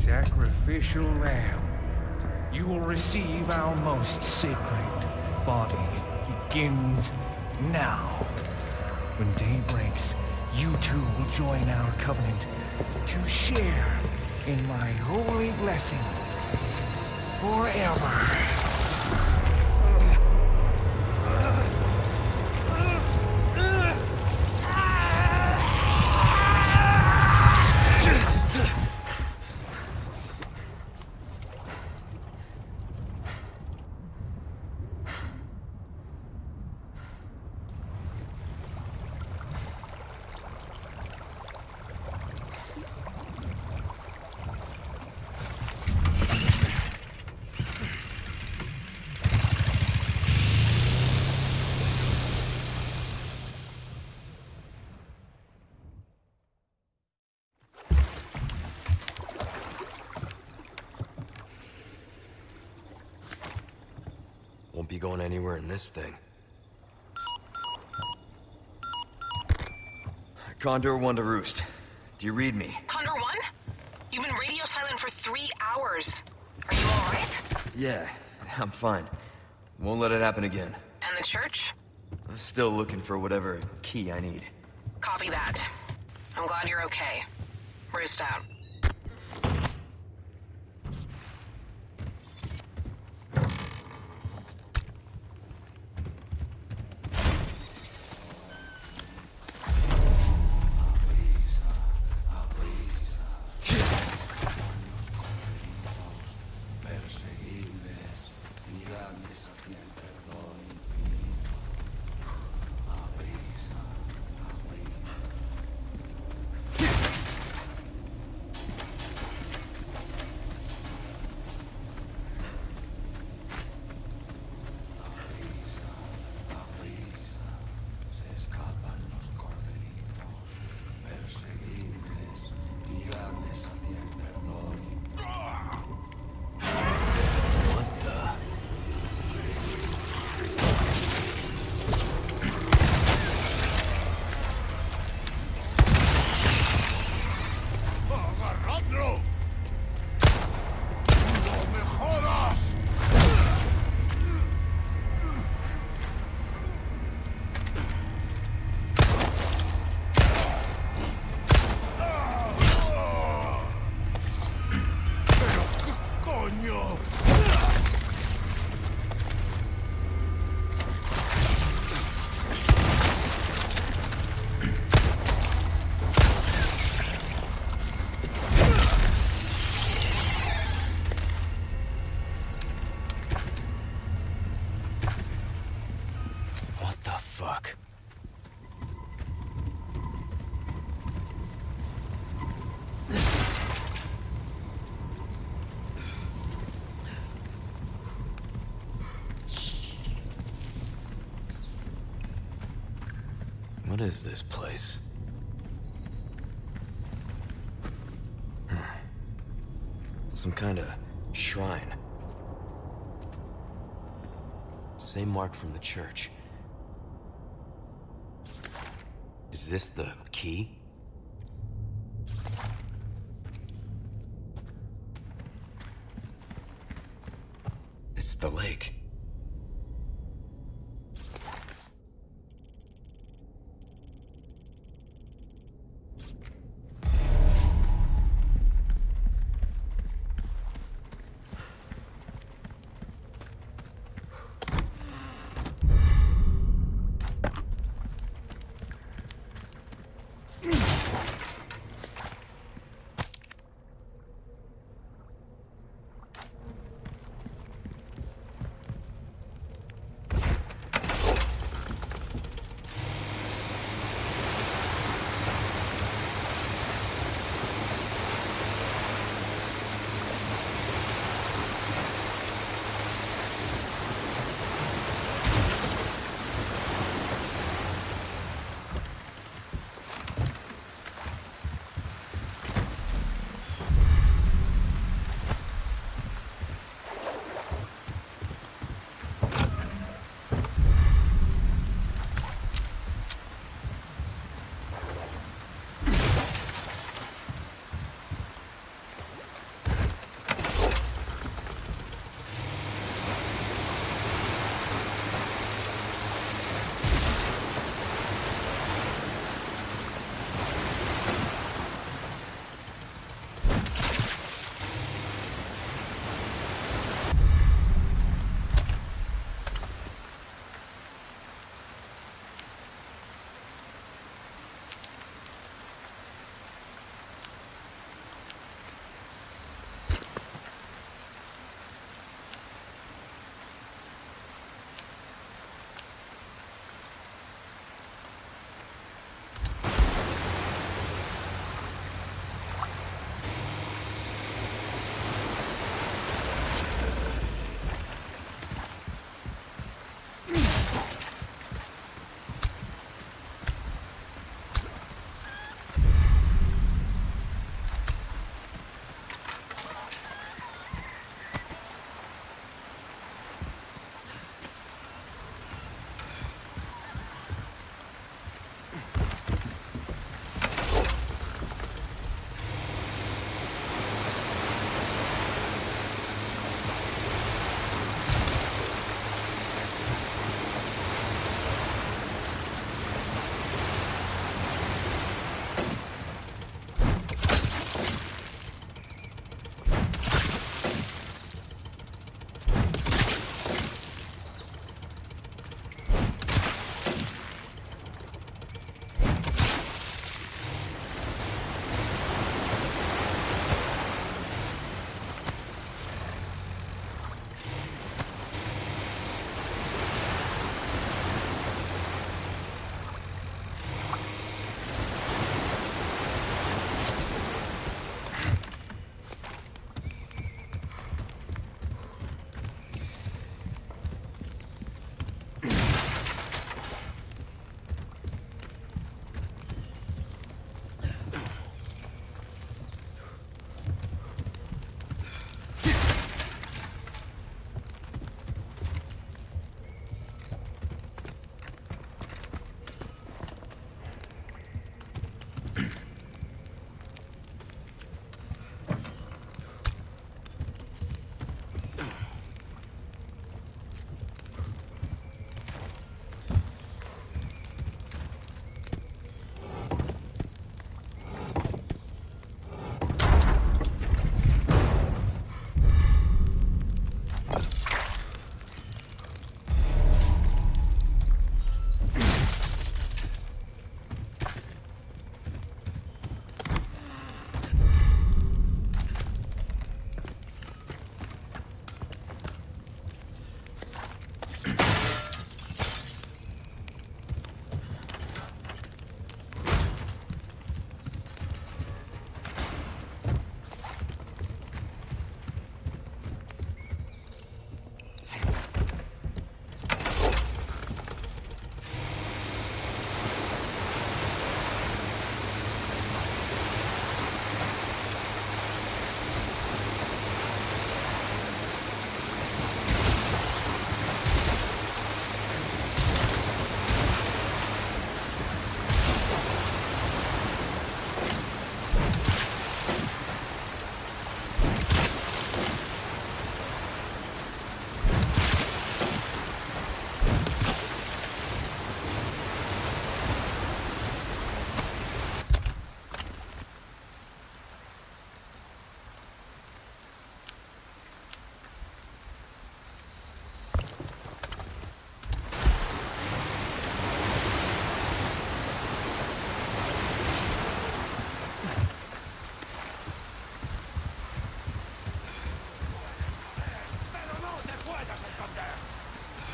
Sacrificial lamb, you will receive our most sacred body. Begins now. When day breaks, you too will join our covenant to share in my holy blessing forever. Won't be going anywhere in this thing. Condor 1 to Roost. Do you read me? Condor 1? You've been radio silent for 3 hours. Are you alright? Yeah, I'm fine. Won't let it happen again. And the church? I'm still looking for whatever key I need. Copy that. I'm glad you're okay. Roost out. What is this place? Some kind of shrine. Same mark from the church. Is this the key? It's the lake.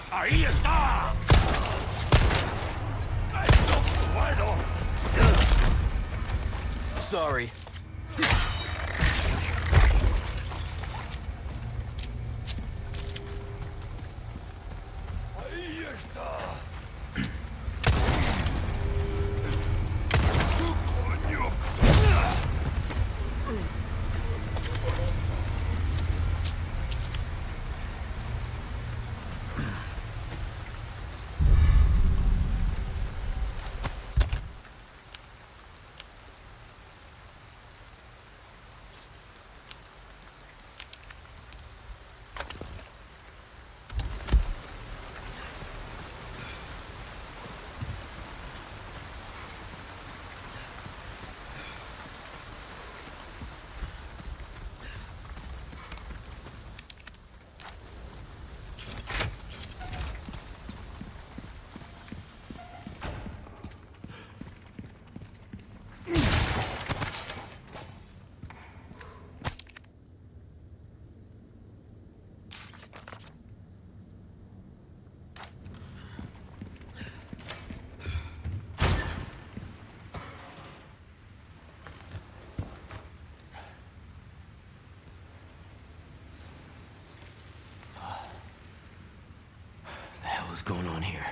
¡Ahí está! ¡Ay, no puedo! Sorry. ¡Ahí está! ¡Coño! What's going on here?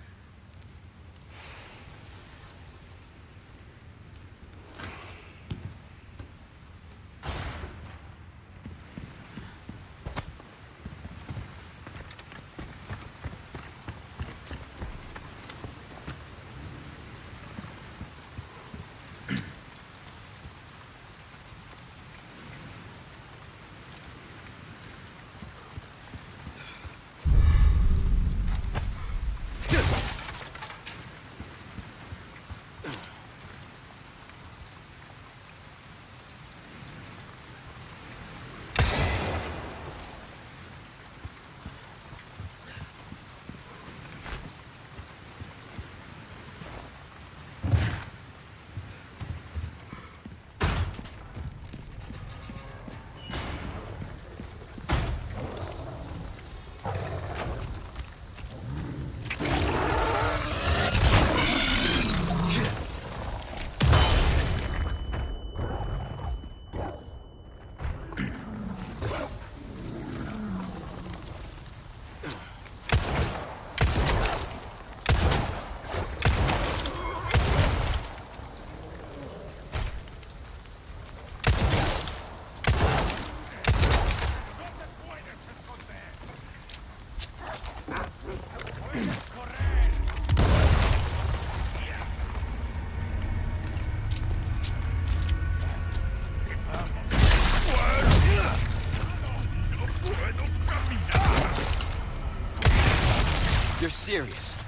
You're serious.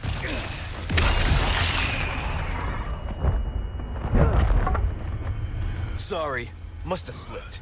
Sorry. Must have slipped.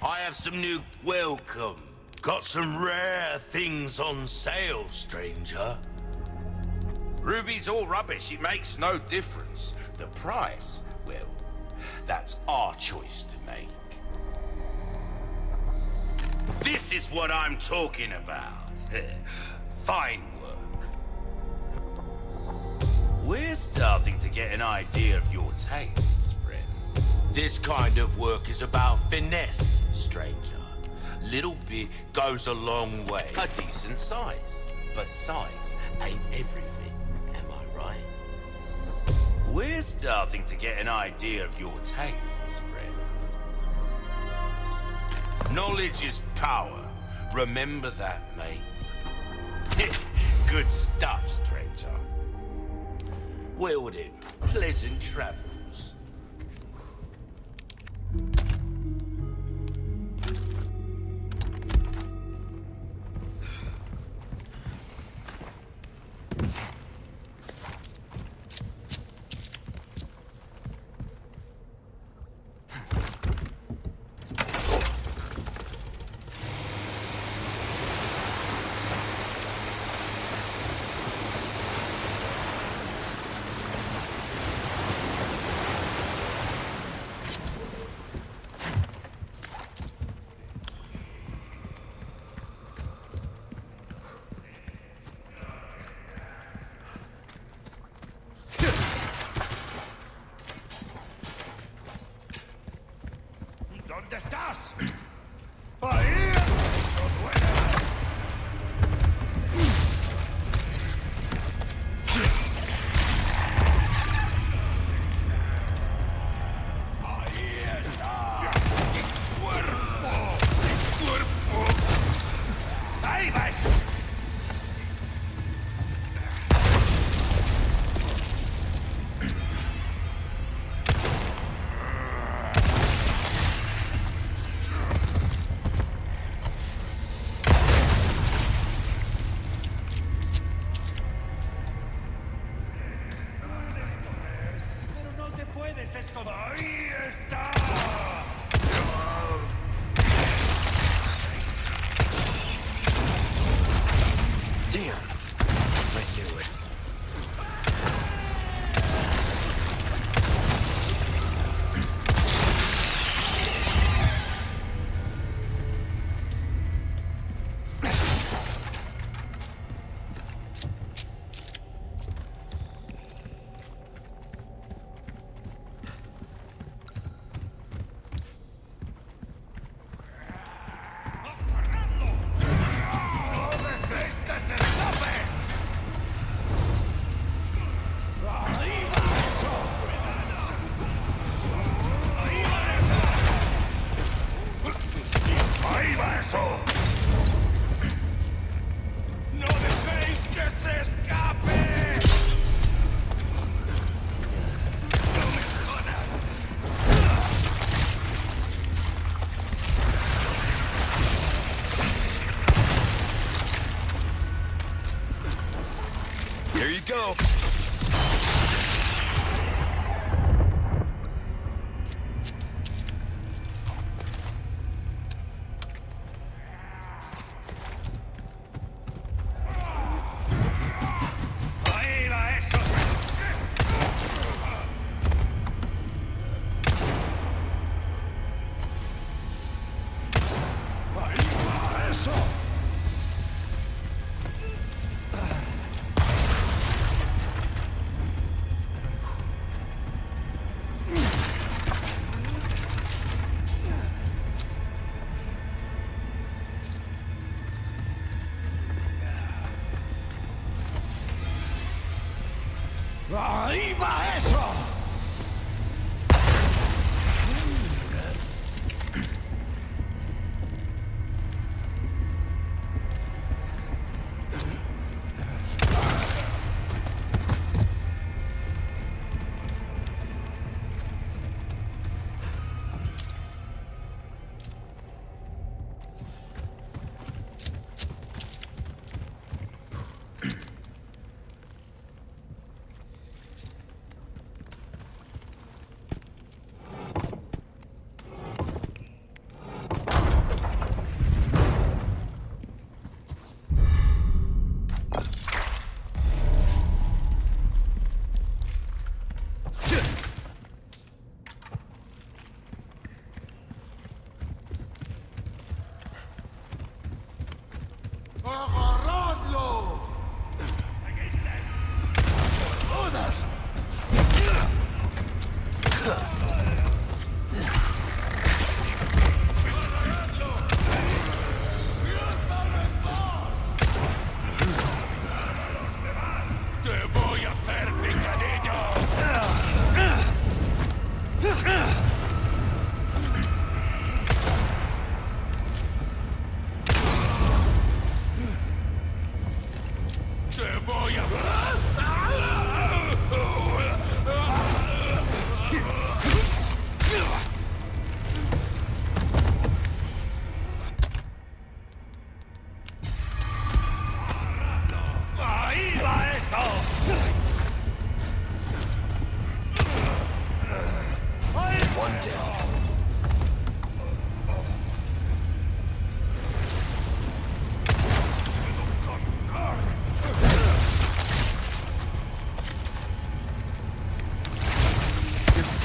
I have some new... Welcome. Got some rare things on sale, stranger. Ruby's all rubbish. It makes no difference. The price, well, that's our choice to make. This is what I'm talking about. Fine work. We're starting to get an idea of your tastes, friend. This kind of work is about finesse, stranger. Little bit goes a long way. A decent size. But size ain't everything, am I right? We're starting to get an idea of your tastes, friend. Knowledge is power. Remember that, mate. Good stuff, stranger. Well then, pleasant travels. ¿Dónde estás? ¡Ahí! ¡Eso duele! ¡Ahí está! ¡Cuerpo! ¡Cuerpo! ¡Ahí vas! ¡Ahí está! Damn. I knew it. Here you go. ¡Ahí va eso! ¡Ahí va eso! ¡Ahí va eso!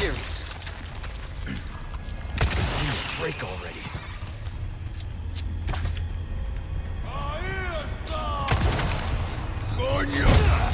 serious. Break already. Ahí está! ¡Coño!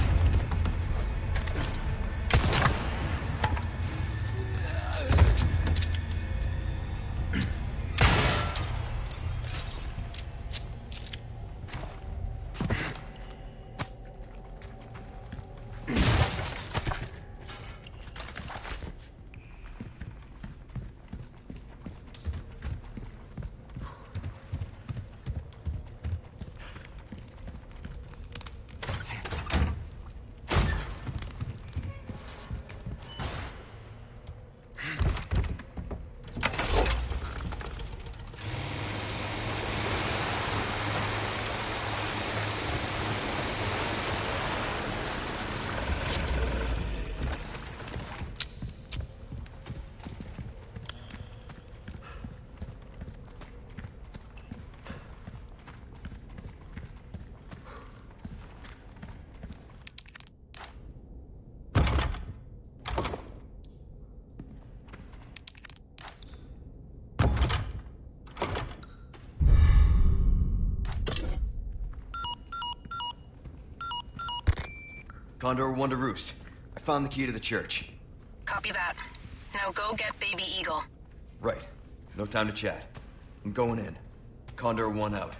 Condor 1 to Roost. I found the key to the church. Copy that. Now go get Baby Eagle. Right. No time to chat. I'm going in. Condor 1 out.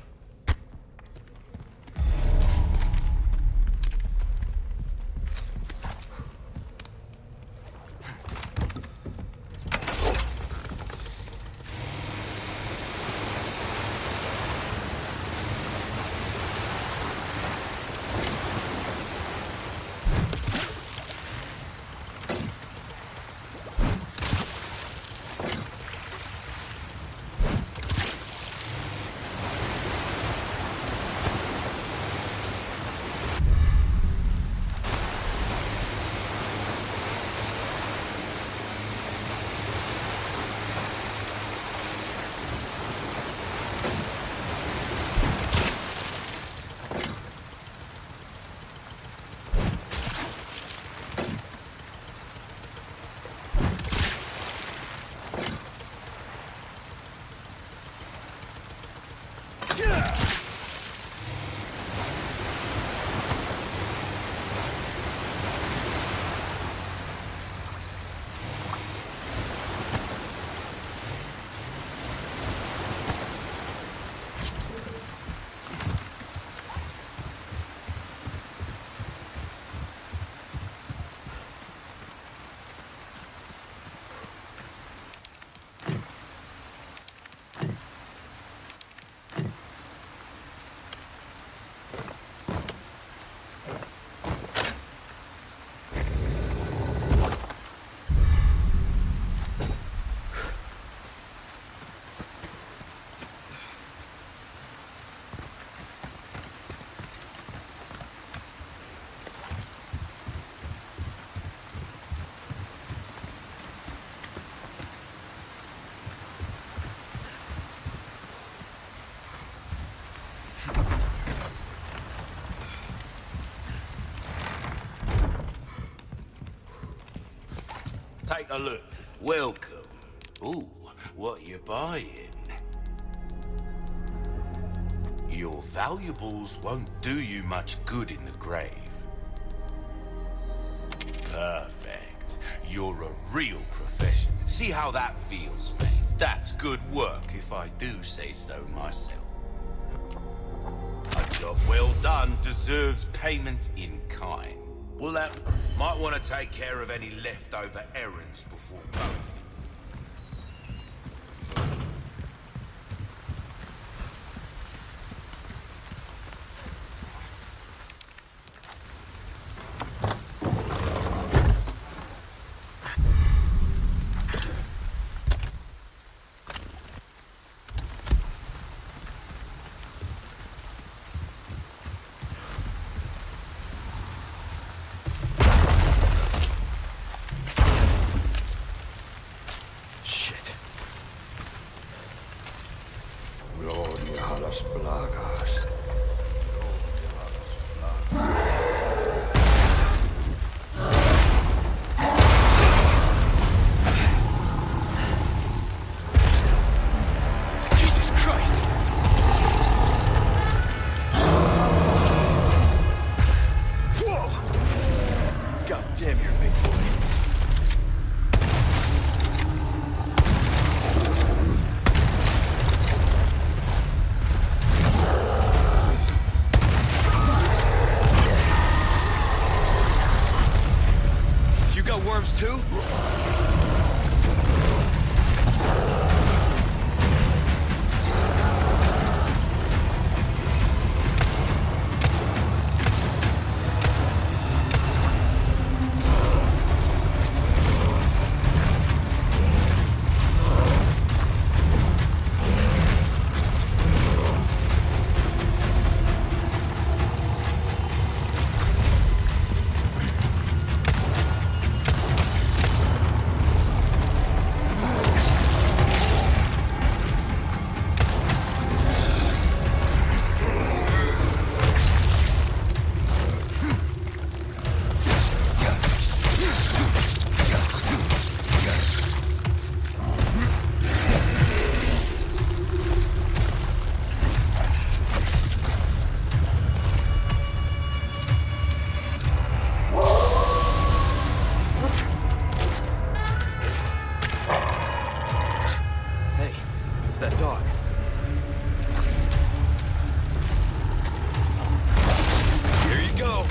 Take a look. Welcome. Ooh, what you buying? Your valuables won't do you much good in the grave. Perfect. You're a real professional. See how that feels, mate? That's good work, if I do say so myself. A job well done deserves payment in kind. Well, might want to take care of any leftover errands before going. You got worms too? That dog. Here you go.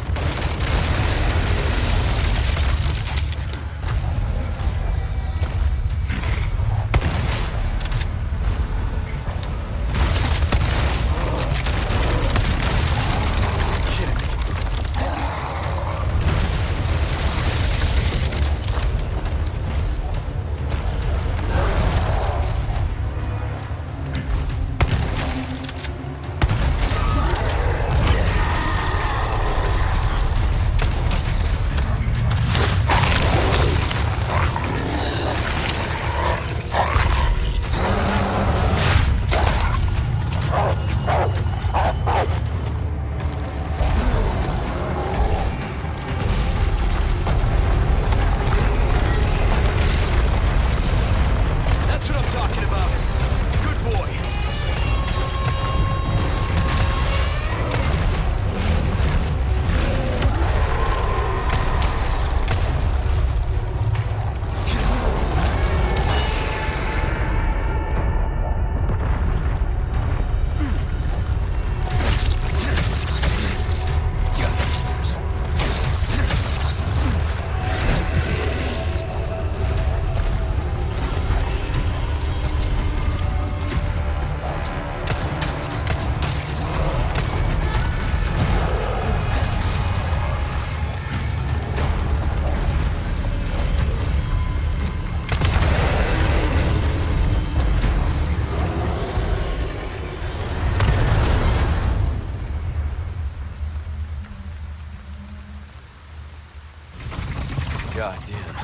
God damn.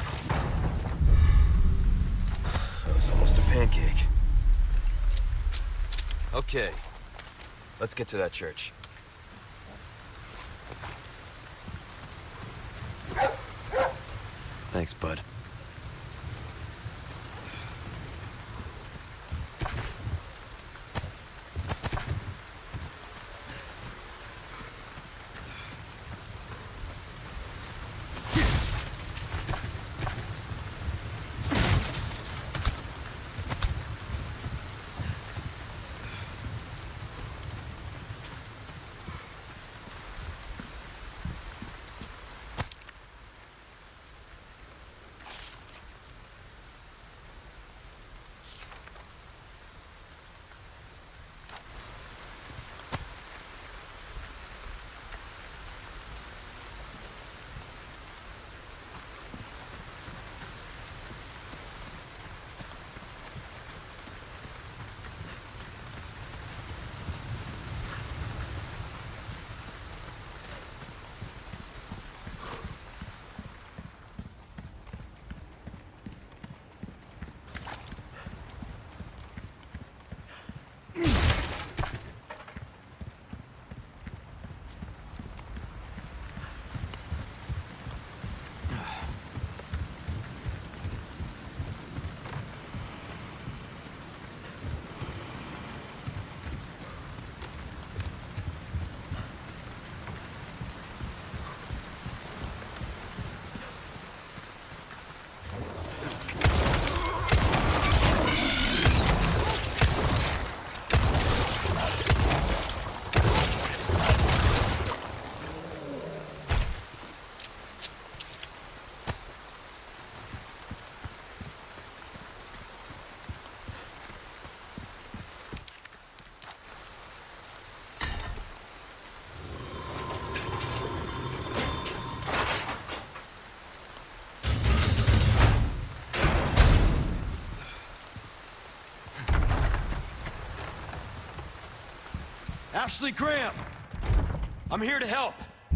That was almost a pancake. Okay. Let's get to that church. Thanks, bud. Ashley Graham! I'm here to help!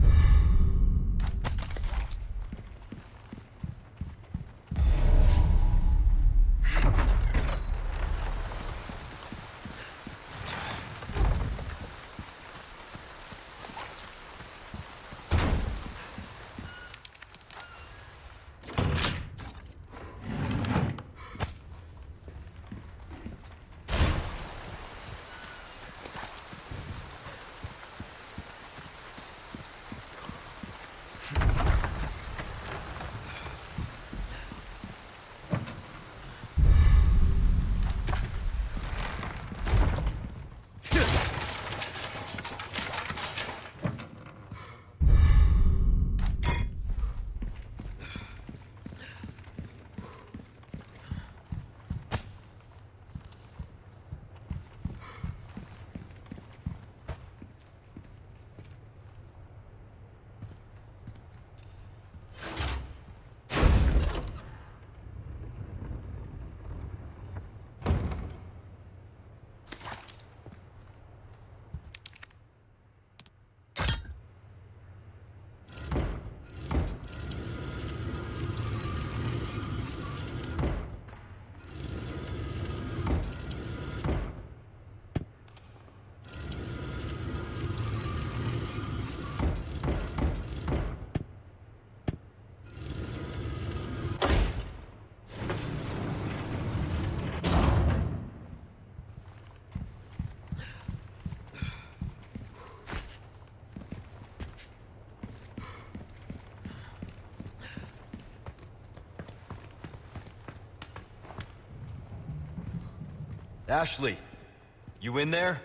Ashley, you in there?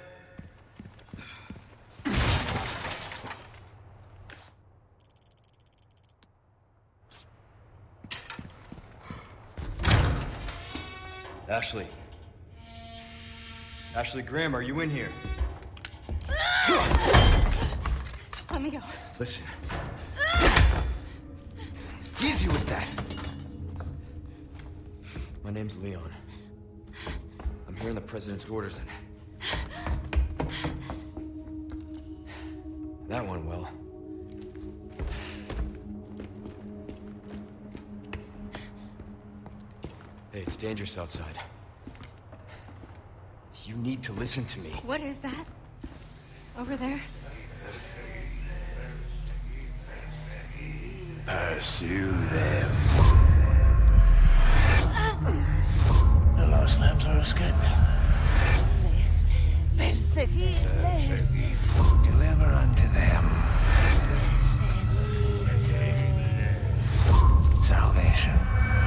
Ashley. Ashley Graham, are you in here? Just let me go. Listen. Easy with that. My name's Leon. I'm hearing the president's orders and... that went well. Hey, it's dangerous outside. You need to listen to me. What is that? Over there? Pursue them. The lost lambs are escaping. Perseguirles. Deliver unto them salvation.